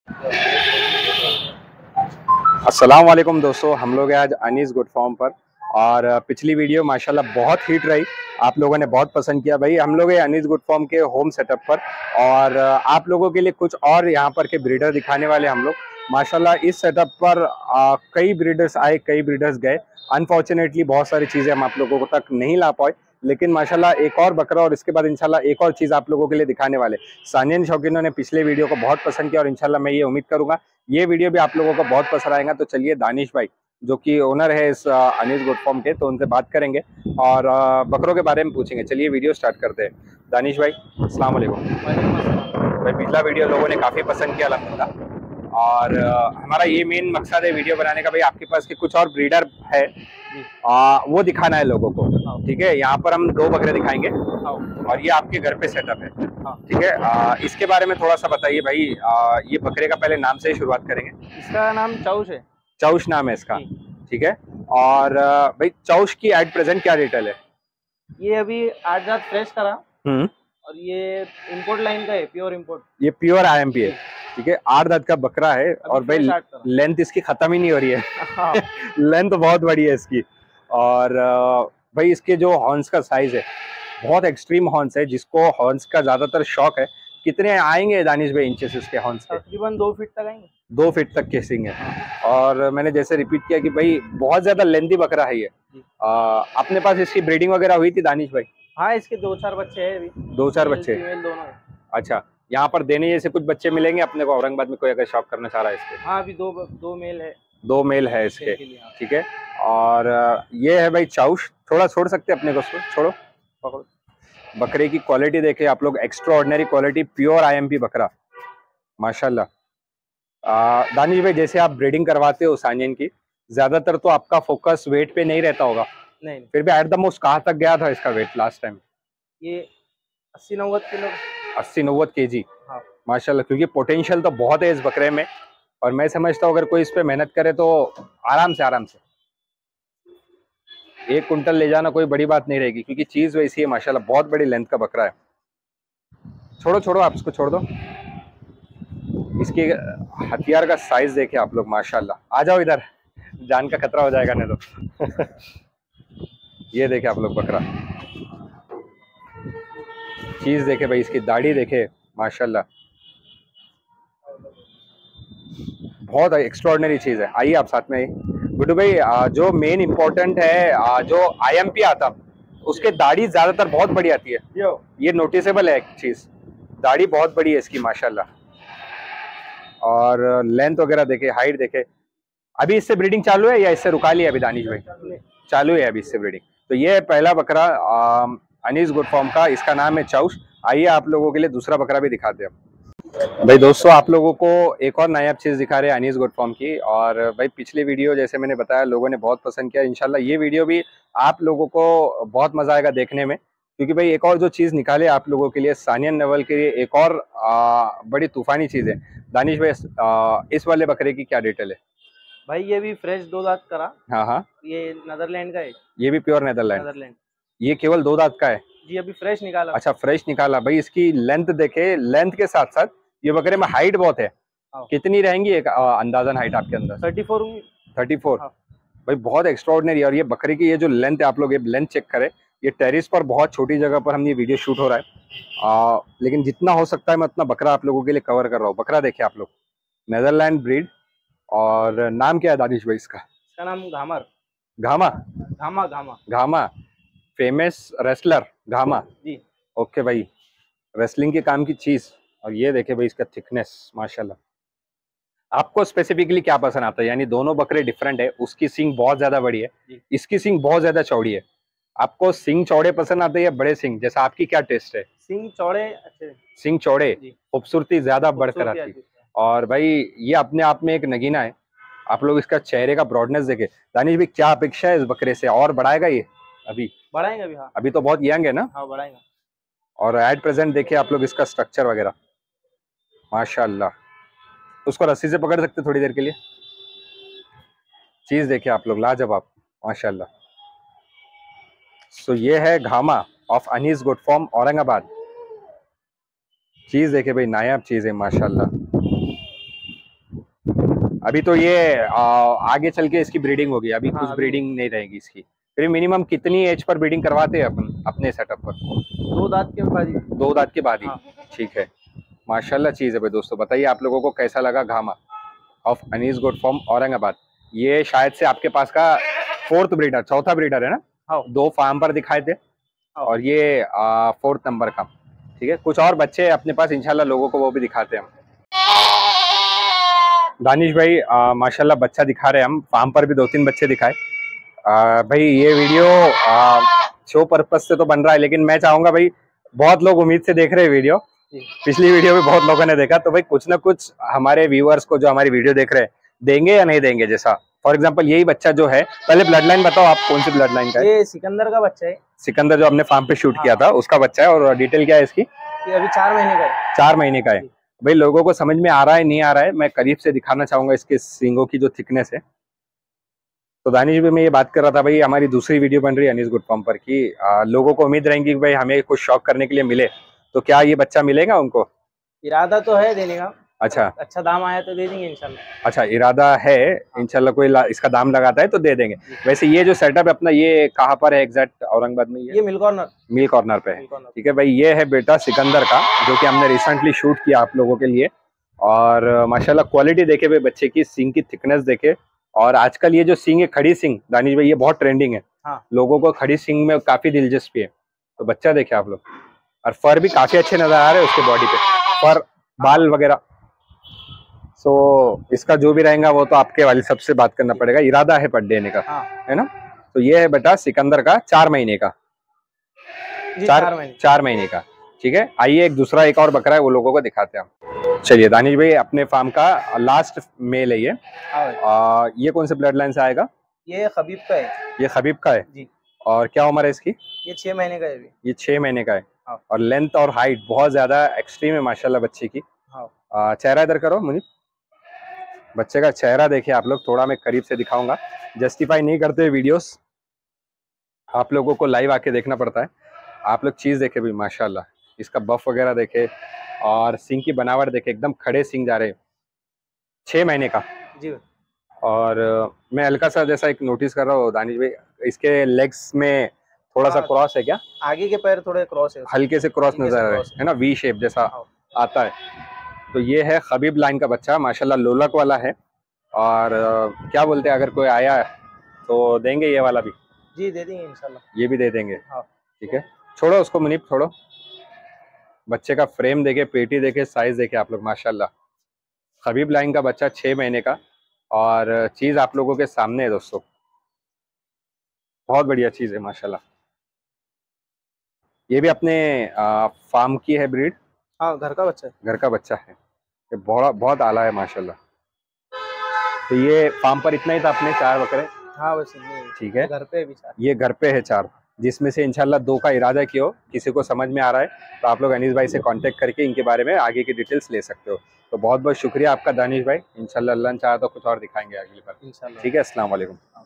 अस्सलाम वालेकुम दोस्तों, हम लोग हैं आज अनीस गुड फॉर्म पर। और पिछली वीडियो माशाल्लाह बहुत हिट रही, आप लोगों ने बहुत पसंद किया। भाई हम लोग हैं अनीस गुड फॉर्म के होम सेटअप पर और आप लोगों के लिए कुछ और यहाँ पर के ब्रीडर दिखाने वाले हम लोग। माशाल्लाह इस सेटअप पर कई ब्रीडर्स आए, कई ब्रीडर्स गए। अनफॉर्चुनेटली बहुत सारी चीज़ें हम आप लोगों को तक नहीं ला पाए, लेकिन माशाल्लाह एक और बकरा और इसके बाद इंशाल्लाह एक और चीज़ आप लोगों के लिए दिखाने वाले। सानियन शौकीनों ने पिछले वीडियो को बहुत पसंद किया और इंशाल्लाह मैं ये उम्मीद करूंगा ये वीडियो भी आप लोगों को बहुत पसंद आएगा। तो चलिए दानिश भाई जो कि ओनर है इस अनीस गुड फॉर्म के, तो उनसे बात करेंगे और बकरों के बारे में पूछेंगे। चलिए वीडियो स्टार्ट करते हैं। दानिश भाई अस्सलाम वालेकुम। भाई पिछला वीडियो लोगों ने काफ़ी पसंद किया अल्हम्दुलिल्लाह, और हमारा ये मेन मकसद है वीडियो बनाने का। भाई आपके पास के कुछ और ब्रीडर है, वो दिखाना है लोगों को। ठीक है, यहाँ पर हम 2 बकरे दिखाएंगे और ये आपके घर पे सेटअप है। ठीक है, इसके बारे में थोड़ा सा बताइए भाई। ये बकरे का पहले नाम से ही शुरुआत करेंगे। इसका नाम चौश है। चौश नाम है इसका। ठीक है, और भाई चौश की एट प्रेजेंट क्या डिटेल है? ये अभी 8 दांत फ्रेश करा और ये इंपोर्ट लाइन का है, प्योर इंपोर्ट। ये प्योर आईएमपी है। ठीक है, 8 दांत का बकरा है और भाई लेंथ इसकी खत्म ही नहीं हो रही है। हाँ। लेंथ बहुत बड़ी है इसकी। और भाई इसके जो हॉर्न्स का साइज है बहुत एक्सट्रीम हॉर्न्स है, जिसको हॉर्न्स का ज्यादातर शौक है। कितने आएंगे दानिश भाई इंचेस इसके हॉर्न्स के? तकरीबन 2 फीट तक आएंगे। 2 फीट तक के सिंग है। और मैंने जैसे रिपीट किया कि भाई बहुत ज्यादा लेंथी बकरा है ये। अपने पास इसकी ब्रीडिंग वगैरह हुई थी दानिश भाई? हाँ, इसके 2-4 बच्चे हैं अभी। 2-4 बच्चे दोनों है। अच्छा, यहाँ पर देने जैसे कुछ बच्चे मिलेंगे अपने को औरंगाबाद में, कोई अगर शॉप करना चाह रहा है इसके? हाँ, अभी दो मेल है। 2 मेल है इसके। ठीक है, और ये है भाई चौश। थोड़ा छोड़ सकते हैं अपने को, उसको छोड़ो, पकड़ो। बकरे की क्वालिटी देखे आप लोग, extraordinary quality, pure IMP बकरा माशाल्लाह। दानिश भाई जैसे आप ब्रीडिंग करवाते हो सानियन की, ज्यादातर तो आपका फोकस वेट पे नहीं रहता होगा। नहीं। फिर भी एट द मोस्ट कहाँ तक गया था इसका वेट लास्ट टाइम? ये 80-90 किलो। 80-90 केजी। हाँ। माशाल्लाह, क्योंकि पोटेंशियल तो बहुत है इस बकरे में। और मैं समझता हूँ अगर कोई इस पे मेहनत करे तो आराम से 1 कुंटल ले जाना कोई बड़ी बात नहीं रहेगी, क्योंकि चीज वैसी है माशाल्लाह। बहुत बड़ी लेंथ का बकरा है। छोड़ो आप इसको, छोड़ दो। इसके हथियार का साइज देखे आप लोग माशाल्लाह। आ जाओ इधर, जान का खतरा हो जाएगा नहीं तो। ये देखे आप लोग बकरा, चीज देखे भाई, इसकी दाढ़ी देखे माशाल्लाह, बहुत एक्स्ट्राऑर्डिनरी चीज है। आइए आप साथ में आइए गुड्डू भाई। जो मेन इम्पोर्टेंट है, जो आईएमपी आता उसके दाढ़ी ज्यादातर बहुत बड़ी आती है। ये नोटिसेबल है एक चीज, दाढ़ी बहुत बड़ी है इसकी माशाल्लाह। और लेंथ वगैरह देखे, हाइट देखे। अभी इससे ब्रीडिंग चालू है या इससे रुका लिया अभी दानिश भाई? चालू है अभी इससे ब्रीडिंग। तो ये है पहला बकरा अनीस गुड फॉर्म का, इसका नाम है चौश। आइए आप लोगों के लिए दूसरा बकरा भी दिखाते हैं भाई। दोस्तों आप लोगों को एक और नायाब चीज दिखा रहे हैं अनीस गुड फॉर्म की। और भाई पिछली वीडियो जैसे मैंने बताया लोगों ने बहुत पसंद किया। इंशाल्लाह ये वीडियो भी आप लोगों को बहुत मजा आएगा देखने में, क्योंकि भाई एक और जो चीज निकाले आप लोगों के लिए सानियन नवल के लिए, एक और बड़ी तूफानी चीज है। दानिश भाई इस वाले बकरे की क्या डिटेल है? भाई ये भी फ्रेश 2 दांत करा। हाँ, ये नीदरलैंड का है। ये भी प्योर नीदरलैंड। ये केवल 2 दांत का है जी, अभी फ्रेश निकाला। अच्छा, फ्रेश निकाला। भाई इसकी लेंथ देखे, लेंथ के साथ साथ ये बकरे में हाइट बहुत है। कितनी रहेंगी एक अंदाजन हाइट आपके अंदर? 34। हाँ। भाई बहुत एक्स्ट्राऑर्डिनरी। और ये बकरे की ये जो लेंथ है, आप लोग ये लेंथ चेक करें। ये टेरिस पर बहुत छोटी जगह पर हम ये वीडियो शूट हो रहा है, लेकिन जितना हो सकता है मैं उतना बकरा आप लोगों के लिए कवर कर रहा हूँ। बकरा देखिए आप लोग, नीदरलैंड ब्रीड। और नाम क्या है दानिश भाई इसका? इसका नाम घामर। Gama? Gama famous wrestler Gama ji. Okay भाई, रेसलिंग के काम की चीज। और ये देखे भाई इसका थिकनेस माशाल्लाह। आपको स्पेसिफिकली क्या पसंद आता है? यानी दोनों बकरे डिफरेंट है, उसकी सींग बहुत ज्यादा बड़ी है, इसकी सींग बहुत ज्यादा चौड़ी है। आपको सींग चौड़े पसंद आते हैं या बड़े सींग? जैसा आपकी क्या टेस्ट है? सींग चौड़े अच्छे। सींग चौड़े, खूबसूरती ज्यादा बढ़कर आती है। और भाई ये अपने आप में एक नगीना है। आप लोग इसका चेहरे का ब्रॉडनेस देखे। दानिश भाई क्या अपेक्षा है इस बकरे से? और बढ़ाएगा ये? अभी बढ़ाएंगे अभी। हाँ, अभी तो बहुत यंग है ना? हाँ, बढ़ाएंगे। और एट प्रेजेंट देखिए आप लोग इसका स्ट्रक्चर वगैरह माशाल्लाह। उसको रस्सी से पकड़ सकते थोड़ी देर के लिए। चीज देखिए आप लोग, लाजवाब माशाल्लाह। सो ये है Gama of Anees goat farm Aurangabad. चीज देखे भाई, नायाब चीज है माशाल्लाह। अभी तो ये आगे चल के इसकी ब्रीडिंग होगी, अभी हाँ, कुछ अभी ब्रीडिंग नहीं रहेगी इसकी। फिर मिनिमम कितनी एज पर ब्रीडिंग करवाते हैं अपन अपने सेटअप पर? 2 दांत के बाद ही। 2 दांत के बाद ही। हाँ। ठीक है, माशाल्लाह चीज़ है भाई। दोस्तों बताइए आप लोगों को कैसा लगा Gama of Anees goat farm Aurangabad. ये शायद से आपके पास का 4th ब्रीडर, चौथा ब्रीडर है ना? हाँ। 2 फार्म पर दिखाए थे और ये 4th नंबर का। ठीक है, कुछ और बच्चे अपने पास इंशाल्लाह लोगों को वो भी दिखाते हैं हम। दानिश भाई माशाल्लाह बच्चा दिखा रहे हैं हम, फार्म पर भी 2-3 बच्चे दिखाए। भाई ये वीडियो शो पर्पज से तो बन रहा है, लेकिन मैं चाहूंगा भाई बहुत लोग उम्मीद से देख रहे हैं वीडियो, पिछली वीडियो भी बहुत लोगों ने देखा, तो भाई कुछ ना कुछ हमारे व्यूअर्स को जो हमारी वीडियो देख रहे हैं देंगे या नहीं देंगे। जैसा फॉर एग्जांपल यही बच्चा जो है, पहले ब्लड लाइन बताओ आप, कौन सी ब्लड लाइन का है? ये सिकंदर का बच्चा है। सिकंदर जो हमने फार्म पे शूट किया था उसका बच्चा है। और डिटेल क्या है इसकी? ये अभी 4 महीने का है। 4 महीने का है। भाई लोगों को समझ में आ रहा है नहीं आ रहा है, मैं करीब से दिखाना चाहूंगा इसके सींगों की जो थिकनेस है। तो दानिश भी मैं ये बात कर रहा था भाई, हमारी दूसरी वीडियो बन रही है अनीस गुड फॉर्म पर कि लोगों को उम्मीद रहेंगी कि भाई हमें कुछ शौक करने के लिए मिले, तो क्या ये बच्चा मिलेगा उनको? इरादा तो है देने का। अच्छा, अच्छा दाम आया तो दे देंगे इंशाल्लाह। अच्छा इरादा है इंशाल्लाह, कोई इसका दाम लगाता है तो दे देंगे। वैसे ये जो सेटअप है अपना, ये कहाँ पर है एग्जैक्ट? औरंगाबाद में ये मिल कॉर्नर। मिल कॉर्नर पे है। ठीक है भाई, ये है बेटा सिकंदर का, जो कि हमने रिसेंटली शूट किया आप लोगों के लिए। और माशाल्लाह क्वालिटी देखे भाई बच्चे की, सींग की थिकनेस देखे। और आजकल ये जो सींग है खड़ी सींग दानिश भाई, ये बहुत ट्रेंडिंग है। हाँ। लोगों को खड़ी सींग में काफी दिलचस्पी है, तो बच्चा देखे आप लोग। और फर भी काफी अच्छे नजर आ रहे हैं उसके बॉडी पे, फर बाल वगैरह। सो इसका जो भी रहेगा वो तो आपके वाली सबसे बात करना पड़ेगा, इरादा है पर देने का। हाँ। है ना? तो ये है बेटा सिकंदर का 4 महीने का। 4 महीने का। ठीक है, आइए एक दूसरा एक और बकरा है वो लोगों को दिखाते हैं हम। चलिए दानिश भाई, अपने फार्म का लास्ट मेल है ये। ये कौन से ब्लड लाइन से आएगा? ये खबीब का है। ये खबीब का है जी। और क्या उम्र है इसकी? ये 6 महीने का है अभी। ये 6 महीने का है। हाँ। और लेंथ और हाइट बहुत ज्यादा एक्सट्रीम है माशाल्लाह बच्चे की। हाँ। चेहरा इधर करो मुनीब, बच्चे का चेहरा देखिए आप लोग, थोड़ा मैं करीब से दिखाऊंगा। जस्टिफाई नहीं करते वीडियोस, आप लोगों को लाइव आके देखना पड़ता है। आप लोग चीज़ देखे भी माशाल्लाह, इसका बफ वगैरह देखे और सिंग की बनावट देखे, एकदम खड़े सिंग जा रहे हैं। 6 महीने का जी। और मैं हल्का सा जैसा एक नोटिस कर रहा हूँ दानिश भाई, इसके लेग्स में थोड़ा सा क्रॉस है क्या? आगे के पैर थोड़े क्रॉस है, हल्के से क्रॉस नजर आ रहे हैं, है ना? वी शेप जैसा आता है। तो ये है खबीब लाइन का बच्चा, माशाल्लाह लोलक वाला है। और क्या बोलते हैं, अगर कोई आया तो देंगे ये वाला भी? जी दे देंगे इंशाल्लाह, ये भी दे देंगे। हाँ। ठीक है, छोड़ो उसको मुनीब, छोड़ो। बच्चे का फ्रेम देखे, पेटी देखे, साइज देखे आप लोग माशाल्लाह। खबीब लाइन का बच्चा 6 महीने का, और चीज आप लोगों के सामने है दोस्तों, बहुत बढ़िया चीज है माशाल्लाह। ये भी अपने फार्म की है ब्रीड? हाँ, घर का बच्चा है। घर का बच्चा है, ये बहुत आला है माशाल्लाह। तो ये फार्म पर इतना ही था अपने 4 बकरे? हाँ बस। ठीक है, घर पे भी 4। ये घर पे है 4, जिसमें से इंशाल्लाह 2 का इरादा किया हो। किसी को समझ में आ रहा है तो आप लोग अनीस भाई से कांटेक्ट करके इनके बारे में आगे की डिटेल्स ले सकते हो। तो बहुत बहुत शुक्रिया आपका दानिश भाई, इंशाल्लाह अल्लाह ने चाहा तो कुछ और दिखाएंगे अगली बार। इंशाल्लाह। ठीक है, अस्सलाम वालेकुम।